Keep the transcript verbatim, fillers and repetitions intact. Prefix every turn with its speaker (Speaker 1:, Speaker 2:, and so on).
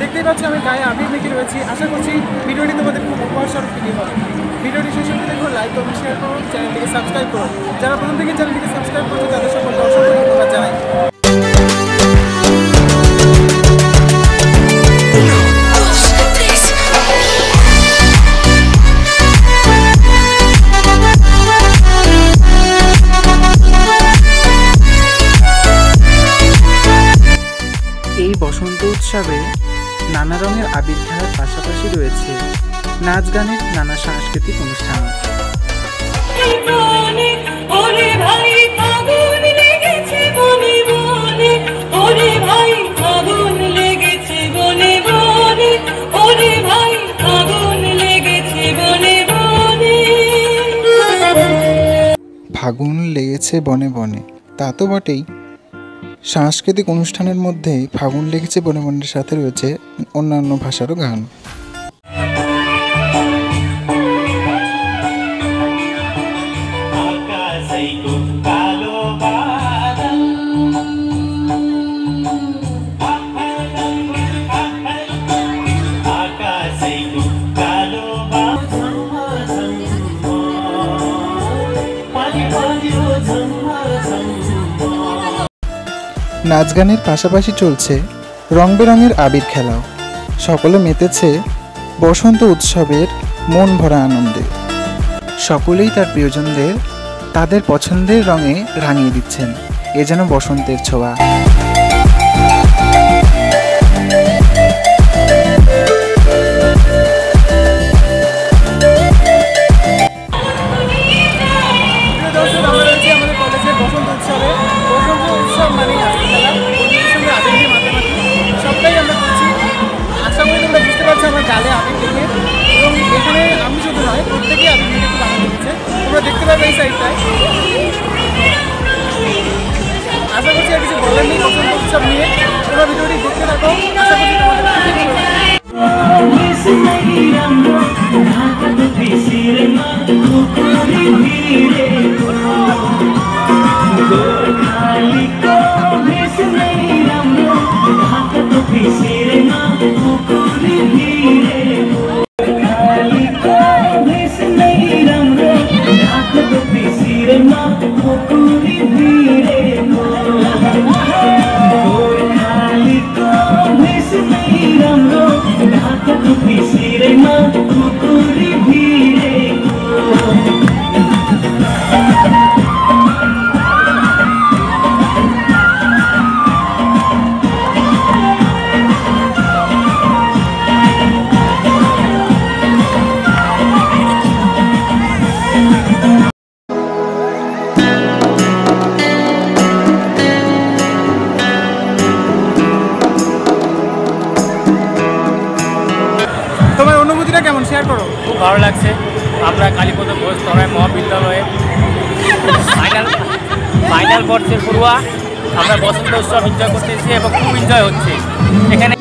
Speaker 1: দেখতেই পাচ্ছ আমি গায়ে আবির মেখে রয়েছি। আশা করছি ভিডিওটি তোমাদের খুব উপহারস্বরূপ ফিল হবে। ভিডিওটি শেষ অবধি দেখো, লাইক করো, শেয়ার করো, চ্যানেলটিকে সাবস্ক্রাইব করো। যারা প্রথম থেকে চ্যানেলটিকে সাবস্ক্রাইব করছো তাদের সকলকে অসংখ্য ধন্যবাদ জানাই। এই বসন্ত উৎসবে নানা রঙের আবির খেলার পাশাপাশি রয়েছে নাচ গানের নানা সাংস্কৃতিক অনুষ্ঠান।
Speaker 2: ফাগুন লেগেছে বনে বনে, তা তো বটেই। সাংস্কৃতিক অনুষ্ঠানের মধ্যে ফাগুন লেগেছে বনে বনের সাথে রয়েছে অন্যান্য ভাষারও গান। নাচ গানের পাশাপাশি চলছে রং বেরঙের আবির খেলাও। সকলে মেতেছে বসন্ত উৎসবের মন ভরা আনন্দে। সকলেই তার প্রিয়জনদের তাদের পছন্দের রঙে রাঙিয়ে দিচ্ছেন। এ যেন বসন্তের ছোঁয়া।
Speaker 1: আমার গালে আবির দেখে, এবং এখানে আমি শুধু নয়, প্রত্যেকেই আবির দেখে খুব আনন্দ দিচ্ছে। তোমরা দেখতে পাবে এই সাইডটায়। আশা করছি আর কিছু বলার নেই বসন্ত উৎসব নিয়ে। তোমরা ভিডিওটি দেখতে থাকো, আশা করছি তোমাদের কেমন শেয়ার করো।
Speaker 3: খুব ভালো লাগছে। আমরা কালীপদ ঘোষ তরাই মহাবিদ্যালয়ে ফাইনাল ফাইনাল বর্ষের পড়ুয়া। আমরা বসন্ত উৎসব এনজয় করতেছি এবং খুব এনজয় হচ্ছে। এখানে